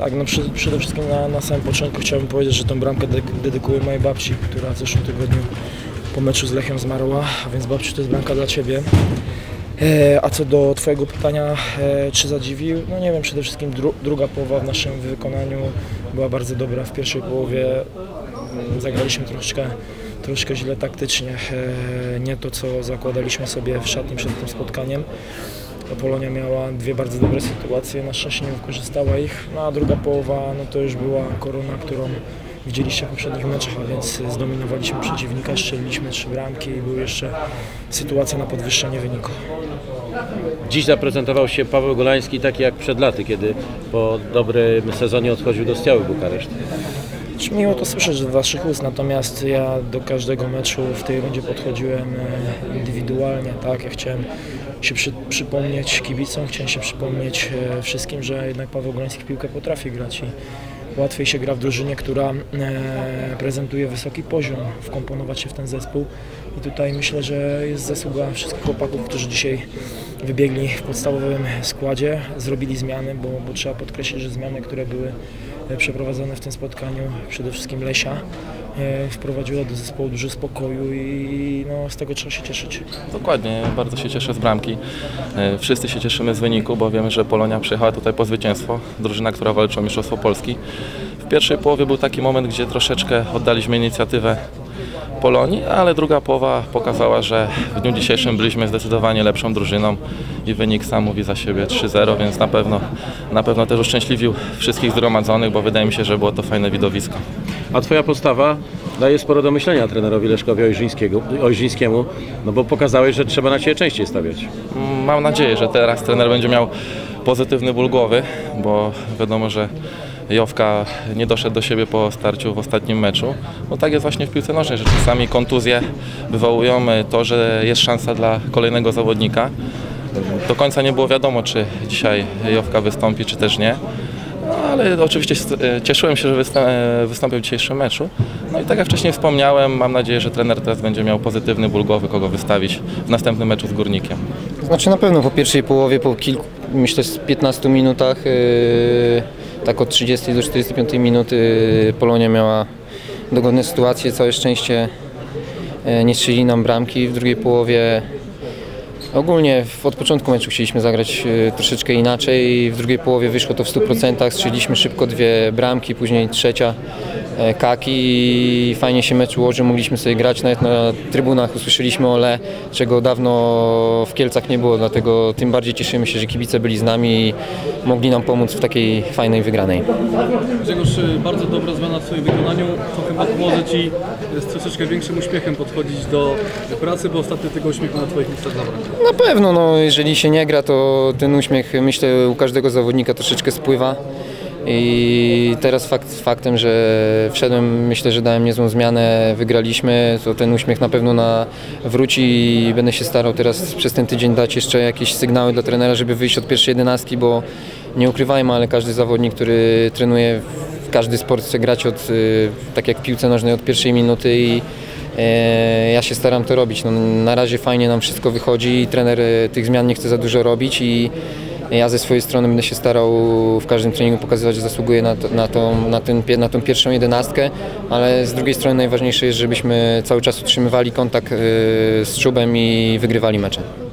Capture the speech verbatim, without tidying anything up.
Tak, no przy, przede wszystkim na, na samym początku chciałbym powiedzieć, że tę bramkę de dedykuję mojej babci, która w zeszłym tygodniu po meczu z Lechią zmarła, a więc babciu, to jest bramka dla Ciebie. E, a co do Twojego pytania, e, czy zadziwił? No nie wiem, przede wszystkim dru druga połowa w naszym wykonaniu była bardzo dobra. W pierwszej połowie zagraliśmy troszeczkę, troszkę źle taktycznie, e, nie to co zakładaliśmy sobie w szatni przed tym spotkaniem. Polonia miała dwie bardzo dobre sytuacje, na szczęście nie wykorzystała ich, no a druga połowa no to już była korona, którą widzieliście w poprzednich meczach, a więc zdominowaliśmy przeciwnika, strzeliliśmy trzy bramki i była jeszcze sytuacja na podwyższenie wyniku. Dziś zaprezentował się Paweł Golański taki jak przed laty, kiedy po dobrym sezonie odchodził do Steaua Bukareszt. Miło to słyszeć z Waszych ust, natomiast ja do każdego meczu w tej rundzie podchodziłem indywidualnie, tak? Ja chciałem się przy, przypomnieć kibicom, chciałem się przypomnieć wszystkim, że jednak Paweł Golański w piłkę potrafi grać i łatwiej się gra w drużynie, która e, prezentuje wysoki poziom, wkomponować się w ten zespół. I tutaj myślę, że jest zasługa wszystkich chłopaków, którzy dzisiaj wybiegli w podstawowym składzie, zrobili zmiany, bo, bo trzeba podkreślić, że zmiany, które były przeprowadzone w tym spotkaniu, przede wszystkim Lesia, e, wprowadziła do zespołu dużo spokoju i no, z tego trzeba się cieszyć. Dokładnie, bardzo się cieszę z bramki. E, wszyscy się cieszymy z wyniku, bo wiemy, że Polonia przyjechała tutaj po zwycięstwo. Drużyna, która walczy o mistrzostwo Polski. W pierwszej połowie był taki moment, gdzie troszeczkę oddaliśmy inicjatywę Polonii, ale druga połowa pokazała, że w dniu dzisiejszym byliśmy zdecydowanie lepszą drużyną i wynik sam mówi za siebie trzy zero, więc na pewno, na pewno też uszczęśliwił wszystkich zgromadzonych, bo wydaje mi się, że było to fajne widowisko. A Twoja postawa daje sporo do myślenia trenerowi Leszkowi Ojrzyńskiemu, no bo pokazałeś, że trzeba na Ciebie częściej stawiać. Mam nadzieję, że teraz trener będzie miał pozytywny ból głowy, bo wiadomo, że Jowka nie doszedł do siebie po starciu w ostatnim meczu. No tak jest właśnie w piłce nożnej, że czasami kontuzje wywołują to, że jest szansa dla kolejnego zawodnika. Do końca nie było wiadomo, czy dzisiaj Jowka wystąpi, czy też nie. No, ale oczywiście cieszyłem się, że wystąpił w dzisiejszym meczu. No i tak jak wcześniej wspomniałem, mam nadzieję, że trener teraz będzie miał pozytywny ból głowy, kogo wystawić w następnym meczu z Górnikiem. Znaczy na pewno po pierwszej połowie, po kilku, myślę z piętnastu minutach, yy, tak od trzydziestej do czterdziestej piątej minuty Polonia miała dogodne sytuacje, całe szczęście yy, nie strzelili nam bramki. W drugiej połowie ogólnie od początku meczu chcieliśmy zagrać y, troszeczkę inaczej. W drugiej połowie wyszło to w stu procentach. Strzeliliśmy szybko dwie bramki, później trzecia e, Kaki i fajnie się mecz ułożył. Mogliśmy sobie grać, nawet na trybunach usłyszeliśmy ole, czego dawno w Kielcach nie było, dlatego tym bardziej cieszymy się, że kibice byli z nami i mogli nam pomóc w takiej fajnej wygranej. Grzegorz, bardzo dobra zmiana w swoim wykonaniu. To chyba pomoże Ci z troszeczkę większym uśmiechem podchodzić do pracy, bo ostatnio tego uśmiechu na Twoich listach zabrakło. Na pewno, no, jeżeli się nie gra, to ten uśmiech, myślę, u każdego zawodnika troszeczkę spływa. I teraz fakt, faktem, że wszedłem, myślę, że dałem niezłą zmianę, wygraliśmy, to ten uśmiech na pewno na wróci i będę się starał teraz przez ten tydzień dać jeszcze jakieś sygnały dla trenera, żeby wyjść od pierwszej jedenastki, bo nie ukrywajmy, ale każdy zawodnik, który trenuje w każdy sport, chce grać od, tak jak w piłce nożnej, od pierwszej minuty i ja się staram to robić. No, na razie fajnie nam wszystko wychodzi, trener tych zmian nie chce za dużo robić i ja ze swojej strony będę się starał w każdym treningu pokazywać, że zasługuję na, to, na, tą, na, ten, na tą pierwszą jedenastkę, ale z drugiej strony najważniejsze jest, żebyśmy cały czas utrzymywali kontakt z Czubem i wygrywali mecze.